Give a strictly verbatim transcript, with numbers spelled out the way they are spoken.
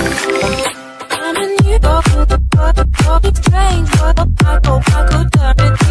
And when you go through the world, it's strange, but I go, I could turn it.